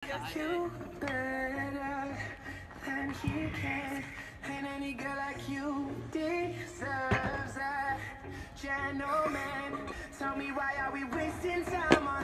You better than he can, and any girl like you deserves a gentleman. Tell me, why are we wasting time on